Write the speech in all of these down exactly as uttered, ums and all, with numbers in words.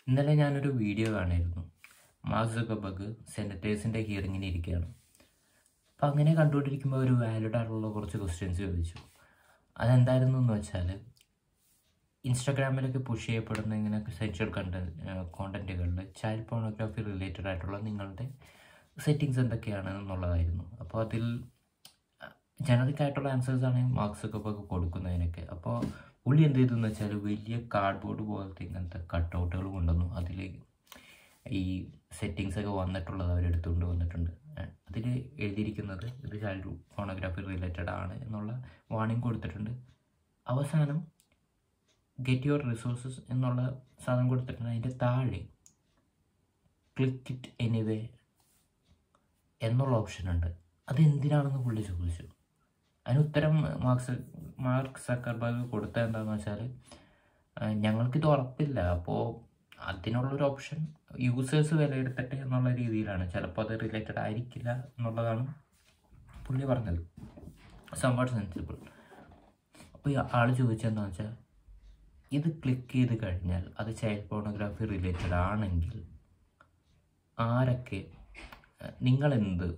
ഇന്നലെ ഞാനൊരു വീഡിയോ കാണായിരുന്നു. മാർക്ക് സുക്കർബർഗ് സെനറ്റേഴ്സിൻ്റെ ഹിയറിങ്ങിന് ഇരിക്കുകയാണ്. അപ്പം അങ്ങനെ കണ്ടുകൊണ്ടിരിക്കുമ്പോൾ ഒരു വാലിഡ് ആയിട്ടുള്ള കുറച്ച് ക്വസ്റ്റ്യൻസ് ചോദിച്ചു. അതെന്തായിരുന്നു എന്ന് വെച്ചാൽ, ഇൻസ്റ്റാഗ്രാമിലൊക്കെ പുഷ് ചെയ്യപ്പെടുന്ന ഇങ്ങനെ സെക്ഷൽ കണ്ടന്റ് കോണ്ടന്റുകളിൽ ചൈൽഡ് പോർണോഗ്രാഫി റിലേറ്റഡ് ആയിട്ടുള്ള നിങ്ങളുടെ സെറ്റിങ്സ് എന്തൊക്കെയാണ് എന്നുള്ളതായിരുന്നു. അപ്പോൾ അതിൽ ജനറിക് ആയിട്ടുള്ള ആൻസേഴ്സാണ് മാർക്ക് സുക്കർബർഗ് കൊടുക്കുന്നതിനൊക്കെ. അപ്പോൾ പുള്ളി എന്ത് ചെയ്തെന്ന് വെച്ചാൽ, വലിയ കാർഡ്ബോർഡ് പോലത്തെ ഇങ്ങനത്തെ കട്ടൗട്ടുകൾ കൊണ്ടുവന്നു. അതിൽ ഈ സെറ്റിങ്സൊക്കെ വന്നിട്ടുള്ളത് അവരെടുത്തുകൊണ്ട് വന്നിട്ടുണ്ട്. അതിൽ എഴുതിയിരിക്കുന്നത് ഇത് ചൈൽഡ് പോർണോഗ്രാഫി റിലേറ്റഡ് ആണ് എന്നുള്ള വാർണിംഗ് കൊടുത്തിട്ടുണ്ട്. അവസാനം ഗെറ്റ് യുവർ റിസോഴ്സസ് എന്നുള്ള സാധനം കൊടുത്തിട്ടുണ്ട്. അതിൻ്റെ താഴെ ക്ലിക്ക് ഇറ്റ് എനിവേ എന്നുള്ള ഓപ്ഷൻ ഉണ്ട്. അതെന്തിനാണെന്ന് പുള്ളി ചോദിച്ചു. അതിന് ഉത്തരം മാർക്ക് മാർക്ക് സക്കർബർഗ് കൊടുത്തത് എന്താണെന്ന് വെച്ചാൽ, ഞങ്ങൾക്കിത് ഉറപ്പില്ല, അപ്പോൾ അതിനുള്ളൊരു ഓപ്ഷൻ യൂസേഴ്സ് വിലയിരുത്തട്ടെ എന്നുള്ള രീതിയിലാണ്. ചിലപ്പോൾ അത് റിലേറ്റഡ് ആയിരിക്കില്ല എന്നുള്ളതാണ് പുള്ളി പറഞ്ഞത്. Somewhat sensible. അപ്പോൾ ഈ ആൾ ചോദിച്ചതെന്താണെന്ന് വെച്ചാൽ, ഇത് ക്ലിക്ക് ചെയ്ത് കഴിഞ്ഞാൽ അത് ചൈൽഡ് പോർണോഗ്രാഫി റിലേറ്റഡ് ആണെങ്കിൽ ആരൊക്കെ, നിങ്ങളെന്ത്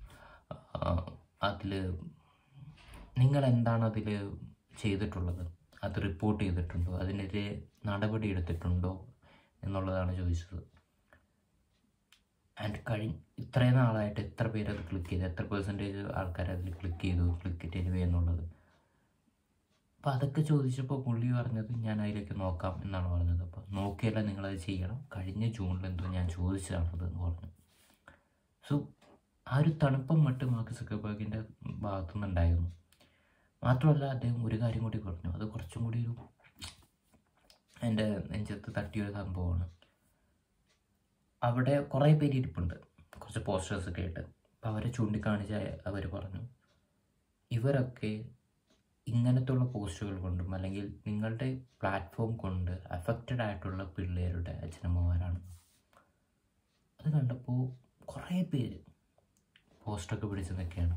അതിൽ നിങ്ങളെന്താണ് അതിൽ ചെയ്തിട്ടുള്ളത്, അത് റിപ്പോർട്ട് ചെയ്തിട്ടുണ്ടോ, അതിനെതിരെ നടപടി എടുത്തിട്ടുണ്ടോ എന്നുള്ളതാണ് ചോദിച്ചത്. ആൻഡ് കഴിഞ്ഞ ഇത്രയും നാളായിട്ട് എത്ര പേര് അത് ക്ലിക്ക് ചെയ്തു, എത്ര പെർസെൻറ്റേജ് ആൾക്കാർ അതിൽ ക്ലിക്ക് ചെയ്തു, ക്ലിക്ക് ഇറ്റ് എനിവേ എന്നുള്ളത്. അപ്പോൾ അതൊക്കെ ചോദിച്ചപ്പോൾ പുള്ളി പറഞ്ഞത് ഞാൻ അതിലേക്ക് നോക്കാം എന്നാണ് പറഞ്ഞത്. അപ്പോൾ നോക്കിയല്ല, നിങ്ങളത് ചെയ്യണം, കഴിഞ്ഞ ജൂണിൽ എന്തോ ഞാൻ ചോദിച്ചതാണത് എന്ന് പറഞ്ഞു. സോ ആ ഒരു തണുപ്പം മട്ട് മാർക്ക് സുക്കർബർഗിൻ്റെ ഭാഗത്തു നിന്നുണ്ടായിരുന്നു. മാത്രമല്ല അദ്ദേഹം ഒരു കാര്യം കൂടി പറഞ്ഞു, അത് കുറച്ചും കൂടി ഒരു എൻ്റെ നെഞ്ചത്ത് തട്ടിയൊരു സംഭവമാണ്. അവിടെ കുറേ പേര് ഇരിപ്പുണ്ട്, കുറച്ച് പോസ്റ്റേഴ്സൊക്കെ ആയിട്ട്. അപ്പോൾ അവരെ ചൂണ്ടിക്കാണിച്ച അവർ പറഞ്ഞു, ഇവരൊക്കെ ഇങ്ങനത്തുള്ള പോസ്റ്റുകൾ കൊണ്ടും അല്ലെങ്കിൽ നിങ്ങളുടെ പ്ലാറ്റ്ഫോം കൊണ്ട് അഫക്റ്റഡ് ആയിട്ടുള്ള പിള്ളേരുടെ അച്ഛനമ്മമാരാണ്. അത് കണ്ടപ്പോൾ കുറേ പേര് പോസ്റ്ററൊക്കെ പിടിച്ച് നിൽക്കുകയാണ്.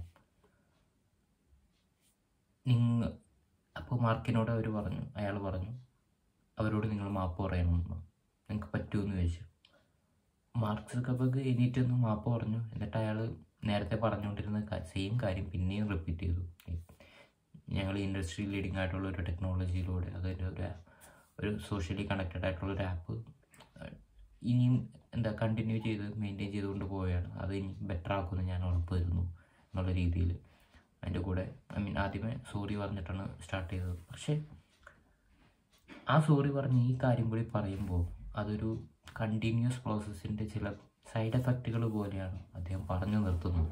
നിങ്ങൾ അപ്പോൾ മാർക്കിനോട് അവർ പറഞ്ഞു, അയാൾ പറഞ്ഞു അവരോട് നിങ്ങൾ മാപ്പ് പറയണമെന്ന്, നിങ്ങൾക്ക് പറ്റുമെന്ന് ചോദിച്ചു. മാർക്ക് സുക്കർബർഗ് എണീറ്റൊന്ന് മാപ്പ് പറഞ്ഞു. എന്നിട്ട് അയാൾ നേരത്തെ പറഞ്ഞുകൊണ്ടിരുന്ന സെയിം കാര്യം പിന്നെയും റിപ്പീറ്റ് ചെയ്തു. ഞങ്ങൾ ഇൻഡസ്ട്രി ലീഡിങ് ആയിട്ടുള്ള ഒരു ടെക്നോളജിയിലൂടെ അതിൻ്റെ ഒരു ഒരു സോഷ്യലി കണക്റ്റഡ് ആയിട്ടുള്ള ഒരു ആപ്പ് ഇനിയും എന്താ കണ്ടിന്യൂ ചെയ്ത് മെയിൻറ്റെയിൻ ചെയ്തുകൊണ്ട് പോവുകയാണ്. അത് ഇനി ബെറ്റർ ആക്കുമെന്ന് ഞാൻ ഉറപ്പ് തരുന്നു എന്നുള്ള രീതിയിൽ അതിൻ്റെ കൂടെ ഐ മീൻ ആദ്യമേ സോറി പറഞ്ഞിട്ടാണ് സ്റ്റാർട്ട് ചെയ്തത്. പക്ഷേ ആ സോറി പറഞ്ഞ് ഈ കാര്യം കൂടി പറയുമ്പോൾ അതൊരു കണ്ടിന്യൂസ് പ്രോസസ്സിൻ്റെ ചില സൈഡ് എഫക്റ്റുകൾ പോലെയാണ് അദ്ദേഹം പറഞ്ഞു നിർത്തുന്നത്.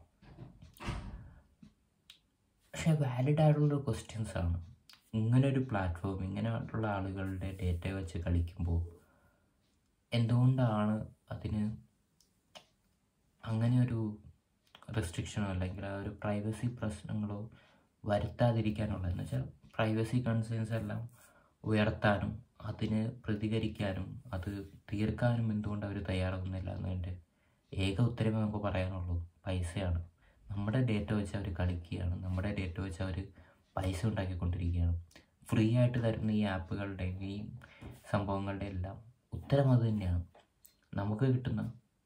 പക്ഷേ വാലിഡ് ആയിട്ടുള്ള ക്വസ്റ്റ്യൻസാണ്. ഇങ്ങനൊരു പ്ലാറ്റ്ഫോം ഇങ്ങനെയുള്ള ആളുകളുടെ ഡേറ്റ വെച്ച് കളിക്കുമ്പോൾ എന്തുകൊണ്ടാണ് അതിന് അങ്ങനെ ഒരു റെസ്ട്രിക്ഷനോ അല്ലെങ്കിൽ ആ ഒരു പ്രൈവസി പ്രശ്നങ്ങളോ വരുത്താതിരിക്കാനുള്ള, എന്ന് വെച്ചാൽ പ്രൈവസി കൺസേൺസ് എല്ലാം ഉയർത്താനും അതിന് പ്രതികരിക്കാനും അത് തീർക്കാനും എന്തുകൊണ്ട് അവർ തയ്യാറാകുന്നില്ല എന്നതിൻ്റെ ഏക ഉത്തരമേ നമുക്ക് പറയാനുള്ളൂ. പൈസയാണ്. നമ്മുടെ ഡേറ്റ വെച്ച് അവർ കളിക്കുകയാണ്, നമ്മുടെ ഡേറ്റ വെച്ച് അവർ പൈസ ഉണ്ടാക്കിക്കൊണ്ടിരിക്കുകയാണ്. ഫ്രീ ആയിട്ട് തരുന്ന ഈ ആപ്പുകളുടെ ഈ സംഭവങ്ങളുടെ എല്ലാം ഉത്തരം അത് തന്നെയാണ്. നമുക്ക് കിട്ടുന്ന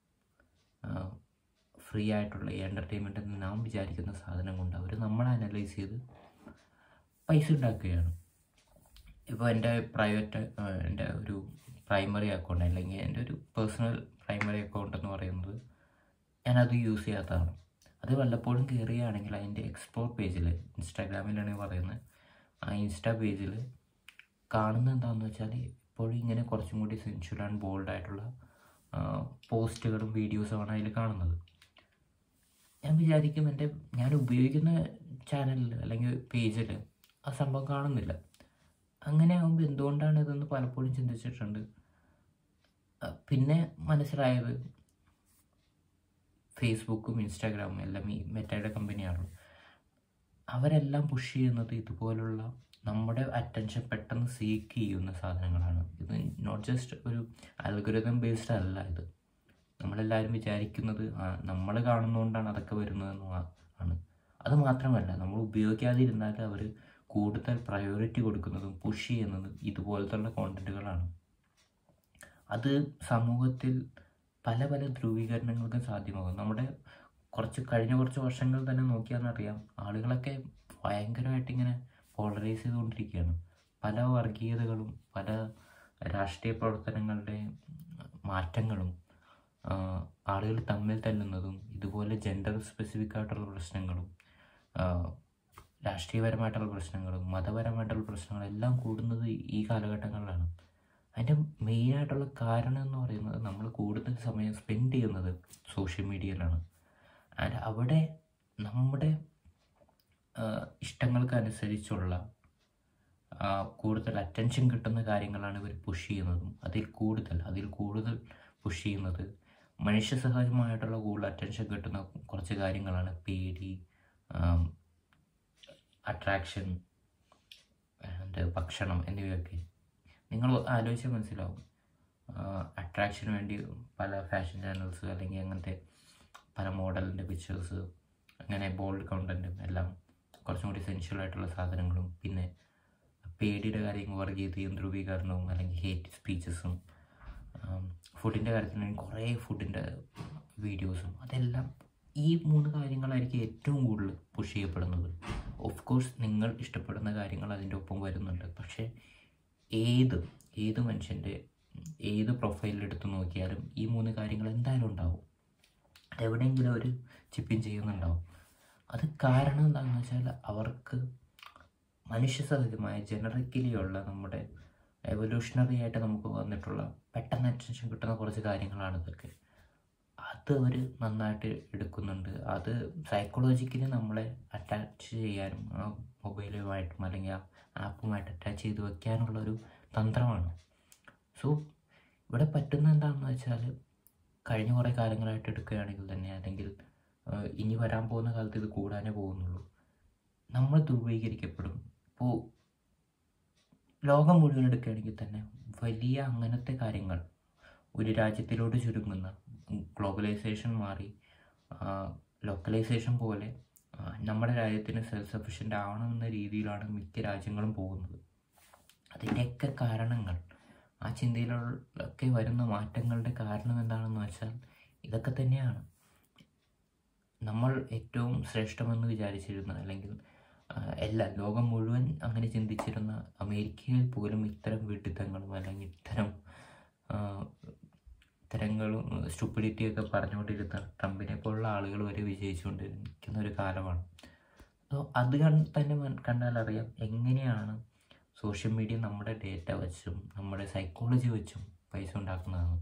ഫ്രീ ആയിട്ടുള്ള ഈ എൻ്റർടൈൻമെൻറ്റ് എന്ന് നാം വിചാരിക്കുന്ന സാധനം കൊണ്ട് അവർ നമ്മളെ അനലൈസ് ചെയ്ത് പൈസ ഉണ്ടാക്കുകയാണ്. ഇപ്പോൾ എൻ്റെ പ്രൈവറ്റ് എൻ്റെ ഒരു പ്രൈമറി അക്കൗണ്ട് അല്ലെങ്കിൽ എൻ്റെ ഒരു പേഴ്സണൽ പ്രൈമറി അക്കൗണ്ട് എന്ന് പറയുന്നത് ഞാനത് യൂസ് ചെയ്യാത്തതാണ്. അത് വല്ലപ്പോഴും കയറുകയാണെങ്കിൽ അതിൻ്റെ എക്സ്പ്ലോർ പേജിൽ, ഇൻസ്റ്റാഗ്രാമിലാണ് പറയുന്നത്, ആ ഇൻസ്റ്റാ പേജിൽ കാണുന്നത് എന്താണെന്ന് വെച്ചാൽ ഇപ്പോഴും ഇങ്ങനെ കുറച്ചും കൂടി സെൻഷ്വൽ ആൻഡ് ബോൾഡ് ആയിട്ടുള്ള പോസ്റ്റുകളും വീഡിയോസുമാണ് അതിൽ കാണുന്നത്. ഞാൻ വിചാരിക്കും എൻ്റെ ഞാൻ ഉപയോഗിക്കുന്ന ചാനലിൽ അല്ലെങ്കിൽ പേജിൽ ആ സംഭവം കാണുന്നില്ല. അങ്ങനെ ആകുമ്പോൾ എന്തുകൊണ്ടാണ് ഇതെന്ന് പലപ്പോഴും ചിന്തിച്ചിട്ടുണ്ട്. പിന്നെ മനസ്സിലായത് ഫേസ്ബുക്കും ഇൻസ്റ്റാഗ്രാമും എല്ലാം ഈ മെറ്റയുടെ കമ്പനിയാണല്ലോ. അവരെല്ലാം പുഷ് ചെയ്യുന്നത് ഇതുപോലുള്ള നമ്മുടെ അറ്റൻഷൻ പെട്ടെന്ന് സീക്ക് ചെയ്യുന്ന സാധനങ്ങളാണ്. ഇത് നോട്ട് ജസ്റ്റ് ഒരു അൽഗോരിതം ബേസ്ഡ് അല്ല. ഇത് നമ്മളെല്ലാവരും വിചാരിക്കുന്നത് നമ്മൾ കാണുന്നതുകൊണ്ടാണ് അതൊക്കെ വരുന്നതെന്ന് ആണ്. അത് മാത്രമല്ല, നമ്മൾ ഉപയോഗിക്കാതിരുന്നാൽ അവർ കൂടുതൽ പ്രയോറിറ്റി കൊടുക്കുന്നതും പുഷ് ചെയ്യുന്നതും ഇതുപോലത്തുള്ള കോണ്ടന്റുകളാണ്. അത് സമൂഹത്തിൽ പല പല ധ്രുവീകരണങ്ങൾക്കും സാധ്യമാകും. നമ്മുടെ കുറച്ച് കഴിഞ്ഞ കുറച്ച് വർഷങ്ങൾ തന്നെ നോക്കിയാണെന്നറിയാം, ആളുകളൊക്കെ ഭയങ്കരമായിട്ട് ഇങ്ങനെ പോളറൈസ് ചെയ്തുകൊണ്ടിരിക്കുകയാണ്. പല വർഗീയതകളും പല രാഷ്ട്രീയ പ്രവർത്തനങ്ങളുടെ മാറ്റങ്ങളും ആളുകൾ തമ്മിൽ തല്ലുന്നതും ഇതുപോലെ ജെൻഡർ സ്പെസിഫിക് ആയിട്ടുള്ള പ്രശ്നങ്ങളും രാഷ്ട്രീയപരമായിട്ടുള്ള പ്രശ്നങ്ങളും മതപരമായിട്ടുള്ള പ്രശ്നങ്ങളും എല്ലാം കൂടുന്നത് ഈ കാലഘട്ടങ്ങളിലാണ്. അതിൻ്റെ മെയിനായിട്ടുള്ള കാരണം എന്ന് പറയുന്നത് നമ്മൾ കൂടുതൽ സമയം സ്പെൻഡ് ചെയ്യുന്നത് സോഷ്യൽ മീഡിയയിലാണ്. ആൻഡ് അവിടെ നമ്മുടെ ഇഷ്ടങ്ങൾക്കനുസരിച്ചുള്ള കൂടുതൽ അറ്റൻഷൻ കിട്ടുന്ന കാര്യങ്ങളാണ് ഇവർ പുഷ് ചെയ്യുന്നതും അതിൽ കൂടുതൽ അതിൽ കൂടുതൽ പുഷ് ചെയ്യുന്നത് മനുഷ്യ സഹജമായിട്ടുള്ള കൂടുതൽ അറ്റൻഷൻ കിട്ടുന്ന കുറച്ച് കാര്യങ്ങളാണ് പേടി, അട്രാക്ഷൻ ആൻഡ് ഭക്ഷണം എന്നിവയൊക്കെ. നിങ്ങൾ ആലോചിച്ചാൽ മനസ്സിലാവും. അട്രാക്ഷന് വേണ്ടി പല ഫാഷൻ ചാനൽസ് അല്ലെങ്കിൽ അങ്ങനത്തെ പല മോഡലിൻ്റെ പിക്ചേഴ്സ്, അങ്ങനെ ബോൾഡ് കണ്ടൻറ്റും എല്ലാം കുറച്ചും കൂടി സെൻഷ്വൽ ആയിട്ടുള്ള സാധനങ്ങളും, പിന്നെ പേടിയുടെ കാര്യങ്ങൾ വർഗീയതയും ധ്രുവീകരണവും അല്ലെങ്കിൽ ഹേറ്റ് സ്പീച്ചസും, ഫുഡിൻ്റെ കാര്യത്തിലാണെങ്കിൽ കുറേ ഫുഡിൻ്റെ വീഡിയോസും, അതെല്ലാം ഈ മൂന്ന് കാര്യങ്ങളായിരിക്കും ഏറ്റവും കൂടുതൽ പുഷ് ചെയ്യപ്പെടുന്നത്. ഓഫ് കോഴ്സ് നിങ്ങൾ ഇഷ്ടപ്പെടുന്ന കാര്യങ്ങൾ അതിൻ്റെ ഒപ്പം വരുന്നുണ്ട്. പക്ഷേ ഏത് ഏത് മനുഷ്യൻ്റെ ഏത് പ്രൊഫൈലിൽ എടുത്ത് നോക്കിയാലും ഈ മൂന്ന് കാര്യങ്ങൾ എന്തായാലും ഉണ്ടാവും. അതെവിടെയെങ്കിലും അവർ ചിപ്പിൻ ചെയ്യുന്നുണ്ടാവും. അത് കാരണം എന്താണെന്ന് വെച്ചാൽ അവർക്ക് മനുഷ്യ സഹജമായ ജനറിക്കലി ഉള്ള നമ്മുടെ എവല്യൂഷണറി ആയിട്ട് നമുക്ക് വന്നിട്ടുള്ള പെട്ടെന്ന് അറ്റൻഷൻ കിട്ടുന്ന കുറച്ച് കാര്യങ്ങളാണ് ഇതൊക്കെ. അത് അവർ നന്നായിട്ട് എടുക്കുന്നുണ്ട്. അത് സൈക്കോളജിക്കലി നമ്മളെ അറ്റാച്ച് ചെയ്യാനും ആ മൊബൈലുമായിട്ടും അല്ലെങ്കിൽ ആ ആപ്പുമായിട്ട് അറ്റാച്ച് ചെയ്ത് വയ്ക്കാനുള്ളൊരു തന്ത്രമാണ്. സോ ഇവിടെ പറ്റുന്ന എന്താണെന്ന് വെച്ചാൽ കഴിഞ്ഞ കുറേ കാലങ്ങളായിട്ട് എടുക്കുകയാണെങ്കിൽ തന്നെ, അല്ലെങ്കിൽ ഇനി വരാൻ പോകുന്ന കാലത്ത് ഇത് കൂടാനേ പോകുന്നുള്ളൂ, നമ്മൾ ധ്രുവീകരിക്കപ്പെടും. ഇപ്പോൾ ലോകം മുഴുവൻ എടുക്കുകയാണെങ്കിൽ തന്നെ വലിയ അങ്ങനത്തെ കാര്യങ്ങൾ ഒരു രാജ്യത്തിലോട്ട് ചുരുങ്ങുന്ന ഗ്ലോബലൈസേഷൻ മാറി ലോക്കലൈസേഷൻ പോലെ നമ്മുടെ രാജ്യത്തിന് സെൽഫ് സഫിഷ്യൻ്റ് ആവണമെന്ന രീതിയിലാണ് മിക്ക രാജ്യങ്ങളും പോകുന്നത്. അതിൻ്റെയൊക്കെ കാരണങ്ങൾ, ആ ചിന്തയിലൊക്കെ വരുന്ന മാറ്റങ്ങളുടെ കാരണം എന്താണെന്ന് വെച്ചാൽ ഇതൊക്കെ തന്നെയാണ്. നമ്മൾ ഏറ്റവും ശ്രേഷ്ഠമെന്ന് വിചാരിച്ചിരുന്ന, അല്ലെങ്കിൽ എല്ലാ ലോകം മുഴുവൻ അങ്ങനെ ചിന്തിച്ചിരുന്ന അമേരിക്കയിൽ പോലും ഇത്തരം വിഡിത്തങ്ങളും അല്ലെങ്കിൽ ഇത്തരം ഇത്തരങ്ങളും സ്റ്റുപ്പിഡിറ്റിയൊക്കെ പറഞ്ഞുകൊണ്ടിരുന്ന ട്രംപിനെ പോലുള്ള ആളുകൾ വരെ വിജയിച്ചുകൊണ്ടിരിക്കുന്ന ഒരു കാലമാണ്. സോ അത് തന്നെ കണ്ടാലറിയാം എങ്ങനെയാണ് സോഷ്യൽ മീഡിയ നമ്മുടെ ഡേറ്റ വെച്ചും നമ്മുടെ സൈക്കോളജി വെച്ചും പൈസ ഉണ്ടാക്കുന്നതാണ്.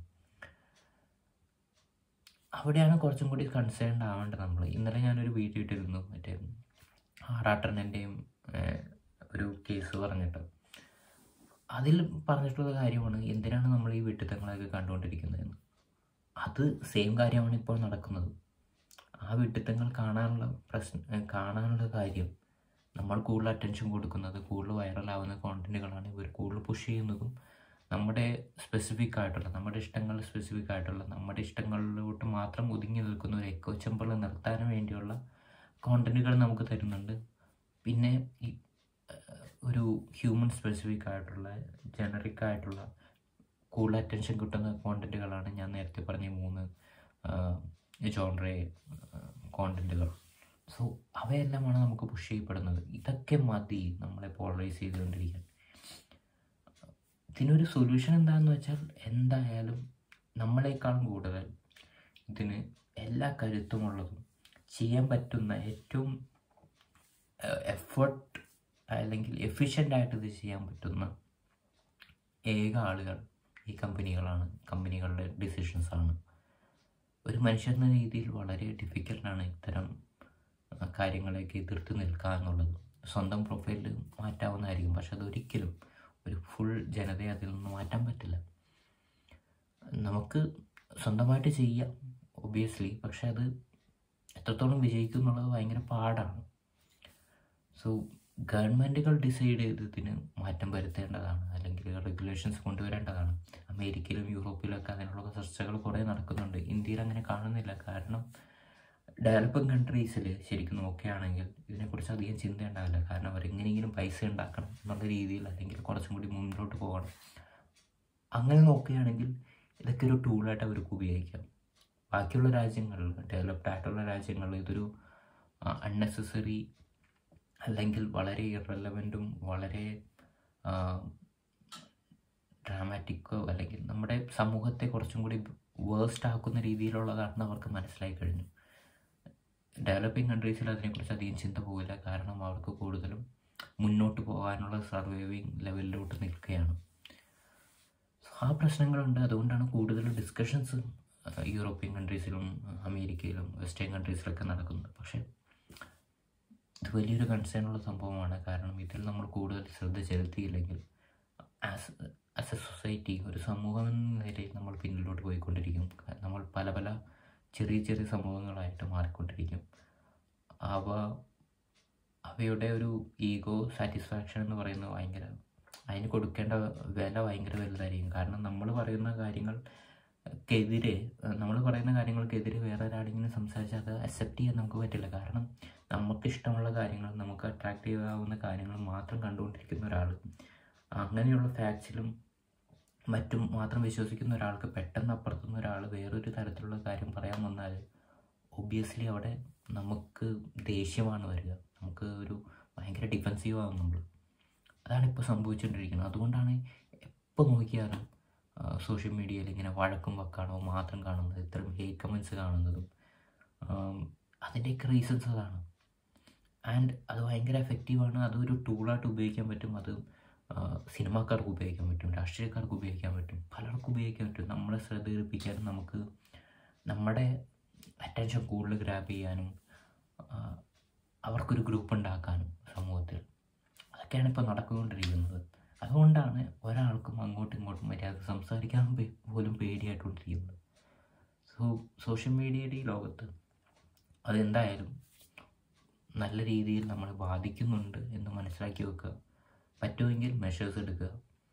അവിടെയാണ് കുറച്ചും കൂടി കൺസേൺഡ് ആവേണ്ടത് നമ്മൾ. ഇന്നലെ ഞാനൊരു വീഡിയോ ഇട്ടിരുന്നു, മറ്റേ ആറാട്ടണ്ണൻ്റെയും ഒരു കേസ് പറഞ്ഞിട്ട്. അതിൽ പറഞ്ഞിട്ടുള്ള കാര്യമാണ് എന്തിനാണ് നമ്മൾ ഈ വിഡിത്തങ്ങളൊക്കെ കണ്ടുകൊണ്ടിരിക്കുന്നതെന്ന്. അത് സെയിം കാര്യമാണ് ഇപ്പോൾ നടക്കുന്നത്. ആ വിഡിത്തങ്ങൾ കാണാനുള്ള പ്രശ്നം കാണാനുള്ള കാര്യം നമ്മൾ കൂടുതൽ അറ്റൻഷൻ കൊടുക്കുന്നത്, കൂടുതൽ വൈറലാവുന്ന കോണ്ടൻറ്റുകളാണ് ഇവർ കൂടുതൽ പുഷ് ചെയ്യുന്നതും നമ്മുടെ സ്പെസിഫിക് ആയിട്ടുള്ള നമ്മുടെ ഇഷ്ടങ്ങൾ സ്പെസിഫിക് ആയിട്ടുള്ള നമ്മുടെ ഇഷ്ടങ്ങളിലോട്ട് മാത്രം ഒതുങ്ങി നിൽക്കുന്ന ഒരു എക്കോ ചെമ്പർ നിർത്താൻ വേണ്ടിയുള്ള കോണ്ടൻറ്റുകൾ നമുക്ക് തരുന്നുണ്ട്. പിന്നെ ഈ ഒരു ഹ്യൂമൻ സ്പെസിഫിക് ആയിട്ടുള്ള ജനറിക് ആയിട്ടുള്ള കൂടുതൽ അറ്റൻഷൻ കിട്ടുന്ന കോണ്ടൻറ്റുകളാണ് ഞാൻ നേരത്തെ പറഞ്ഞ മൂന്ന് ജോൺറേ കോണ്ടൻറ്റുകൾ. സോ അവയെല്ലാമാണ് നമുക്ക് പുഷ് ചെയ്യപ്പെടുന്നത്. ഇതൊക്കെ മതി നമ്മളെ പോളറൈസ് ചെയ്തുകൊണ്ടിരിക്കാൻ. ഇതിനൊരു സൊല്യൂഷൻ എന്താണെന്ന് വെച്ചാൽ എന്തായാലും നമ്മളെക്കാളും കൂടുതൽ ഇതിന് എല്ലാ കരുത്തുമുള്ളതും ചെയ്യാൻ പറ്റുന്ന ഏറ്റവും എഫേർട്ട് അല്ലെങ്കിൽ എഫിഷ്യൻ്റായിട്ട് ഇത് ചെയ്യാൻ പറ്റുന്ന ഏക ആളുകൾ ഈ കമ്പനികളാണ്, കമ്പനികളുടെ ഡിസിഷൻസാണ്. ഒരു മനുഷ്യനെന്ന രീതിയിൽ വളരെ ഡിഫിക്കൽട്ടാണ് ഇത്തരം കാര്യങ്ങളെയൊക്കെ എതിർത്ത് നിൽക്കുക എന്നുള്ളത്. സ്വന്തം പ്രൊഫൈലിൽ മാറ്റാവുന്നതായിരിക്കും, പക്ഷെ അതൊരിക്കലും ഒരു ഫുൾ ജനതയെ അതിൽ നിന്ന് മാറ്റാൻ പറ്റില്ല. നമുക്ക് സ്വന്തമായിട്ട് ചെയ്യാം ഒബിയസ്ലി, പക്ഷെ അത് എത്രത്തോളം വിജയിക്കും എന്നുള്ളത് ഭയങ്കര പാടാണ്. സോ ഗവൺമെൻറ്റുകൾ ഡിസൈഡ് ചെയ്ത് ഇതിന് മാറ്റം വരുത്തേണ്ടതാണ്, അല്ലെങ്കിൽ റെഗുലേഷൻസ് കൊണ്ടുവരേണ്ടതാണ്. അമേരിക്കയിലും യൂറോപ്പിലൊക്കെ അതിനുള്ള ചർച്ചകൾ കുറേ നടക്കുന്നുണ്ട്. ഇന്ത്യയിൽ അങ്ങനെ കാണുന്നില്ല. കാരണം ഡെവലപ്പിംഗ് കൺട്രീസിൽ ശരിക്കും നോക്കുകയാണെങ്കിൽ ഇതിനെക്കുറിച്ച് അധികം ചിന്ത ഉണ്ടാവില്ല. കാരണം അവർ എങ്ങനെയെങ്കിലും പൈസ ഉണ്ടാക്കണം എന്നുള്ള രീതിയിൽ, അല്ലെങ്കിൽ കുറച്ചും കൂടി മുന്നോട്ട് പോകണം. അങ്ങനെ നോക്കുകയാണെങ്കിൽ ഇതൊക്കെ ഒരു ടൂളായിട്ട് അവർക്ക് ഉപയോഗിക്കാം. ബാക്കിയുള്ള രാജ്യങ്ങളിൽ, ഡെവലപ്ഡ് ആയിട്ടുള്ള രാജ്യങ്ങളിൽ ഇതൊരു അൺനെസസറി അല്ലെങ്കിൽ വളരെ ഇറലവൻറ്റും വളരെ ഡ്രാമാറ്റിക്കോ അല്ലെങ്കിൽ നമ്മുടെ സമൂഹത്തെ കുറച്ചും കൂടി വേഴ്സ്റ്റ് ആക്കുന്ന രീതിയിലുള്ളതാണെന്ന് അവർക്ക് മനസ്സിലായി കഴിഞ്ഞു. ഡെവലപ്പിംഗ് കൺട്രീസിൽ അതിനെക്കുറിച്ച് അധികം ചിന്ത പോകില്ല, കാരണം അവർക്ക് കൂടുതലും മുന്നോട്ട് പോകാനുള്ള സർവൈവിങ് ലെവലിലോട്ട് നിൽക്കുകയാണ്. സോ ആ പ്രശ്നങ്ങളുണ്ട്. അതുകൊണ്ടാണ് കൂടുതൽ ഡിസ്കഷൻസ് യൂറോപ്യൻ കൺട്രീസിലും അമേരിക്കയിലും വെസ്റ്റേൺ കൺട്രീസിലൊക്കെ നടക്കുന്നത്. പക്ഷേ ഇത് വലിയൊരു കൺസേൺ ഉള്ള സംഭവമാണ്. കാരണം ഇതിൽ നമ്മൾ കൂടുതൽ ശ്രദ്ധ ചെലുത്തിയില്ലെങ്കിൽ ആസ് ആസ് എ സൊസൈറ്റി, ഒരു സമൂഹം എന്ന നിലയിൽ നമ്മൾ പിന്നിലോട്ട് പോയിക്കൊണ്ടിരിക്കും. നമ്മൾ പല പല ചെറിയ ചെറിയ സംഭവങ്ങളായിട്ട് മാറിക്കൊണ്ടിരിക്കും. അവ അവയുടെ ഒരു ഈഗോ സാറ്റിസ്ഫാക്ഷൻ എന്ന് പറയുന്നത് ഭയങ്കര, അതിന് കൊടുക്കേണ്ട വില ഭയങ്കര വലുതായിരിക്കും. കാരണം നമ്മൾ പറയുന്ന കാര്യങ്ങൾക്കെതിരെ നമ്മൾ പറയുന്ന കാര്യങ്ങൾക്കെതിരെ വേറെ ഒരാളിങ്ങനെ സംസാരിച്ചാൽ അത് അക്സെപ്റ്റ് ചെയ്യാൻ നമുക്ക് പറ്റില്ല. കാരണം നമുക്ക് ഇഷ്ടമുള്ള കാര്യങ്ങൾ, നമുക്ക് അട്രാക്റ്റീവ് ആവുന്ന കാര്യങ്ങൾ മാത്രം കണ്ടുകൊണ്ടിരിക്കുന്ന ഒരാൾ, അങ്ങനെയുള്ള ഫാക്ട്സിലും മറ്റും മാത്രം വിശ്വസിക്കുന്ന ഒരാൾക്ക് പെട്ടെന്ന് അപ്പുറത്തുനിന്ന് ഒരാൾ വേറൊരു തരത്തിലുള്ള കാര്യം പറയാൻ വന്നാൽ ഒബ്വിയസ്ലി അവിടെ നമുക്ക് ദേഷ്യമാണ് വരിക. നമുക്ക് ഒരു ഭയങ്കര ഡിഫെൻസീവ് ആകും നമ്മൾ. അതാണ് ഇപ്പോൾ സംഭവിച്ചുകൊണ്ടിരിക്കുന്നത്. അതുകൊണ്ടാണ് എപ്പോൾ നോക്കിയാലും സോഷ്യൽ മീഡിയയിൽ ഇങ്ങനെ വഴക്കും വക്കാണോ മാത്രം കാണുന്നത്, ഇത്തരം ഹേറ്റ് കമൻറ്റ്സ് കാണുന്നതും. അതിൻ്റെയൊക്കെ റീസൺസ് അതാണ്. ആൻഡ് അത് ഭയങ്കര എഫക്റ്റീവാണ്. അതൊരു ടൂളായിട്ട് ഉപയോഗിക്കാൻ പറ്റും. അത് സിനിമാക്കാർക്ക് ഉപയോഗിക്കാൻ പറ്റും, രാഷ്ട്രീയക്കാർക്ക് ഉപയോഗിക്കാൻ പറ്റും, പലർക്കും ഉപയോഗിക്കാൻ പറ്റും. നമ്മളെ ശ്രദ്ധ ഏൽപ്പിക്കാനും നമുക്ക് നമ്മുടെ അറ്റൻഷൻ കൂടുതൽ ഗ്രാബ് ചെയ്യാനും അവർക്കൊരു ഗ്രൂപ്പ് ഉണ്ടാക്കാനും സമൂഹത്തിൽ. അതൊക്കെയാണ് ഇപ്പോൾ നടക്കുകൊണ്ടിരിക്കുന്നത്. അതുകൊണ്ടാണ് ഒരാൾക്കും അങ്ങോട്ടും ഇങ്ങോട്ടും മര്യാദ സംസാരിക്കാൻ പോലും പേടിയായിട്ടുകൊണ്ടിരിക്കുന്നത്. സോ സോഷ്യൽ മീഡിയയുടെ ഈ ലോകത്ത് അതെന്തായാലും നല്ല രീതിയിൽ നമ്മളെ ബാധിക്കുന്നുണ്ട് എന്ന് മനസ്സിലാക്കി വെക്കുക. പറ്റുമെങ്കിൽ മെഷേഴ്സ് എടുക്കുക,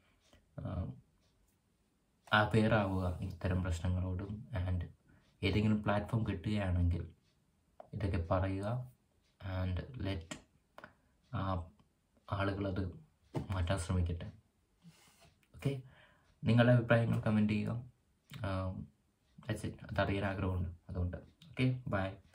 അവെയർ ആവുക ഇത്തരം പ്രശ്നങ്ങളോടും. ആൻഡ് ഏതെങ്കിലും പ്ലാറ്റ്ഫോം കിട്ടുകയാണെങ്കിൽ ഇതൊക്കെ പറയുക. ആൻഡ് ലെറ്റ് ആളുകളത് മാറ്റാൻ ശ്രമിക്കട്ടെ. ഓക്കെ, നിങ്ങളുടെ അഭിപ്രായങ്ങൾ കമൻറ്റ് ചെയ്യുക. അതറിയാൻ ആഗ്രഹമുണ്ട്, അതുകൊണ്ട്. Okay, by.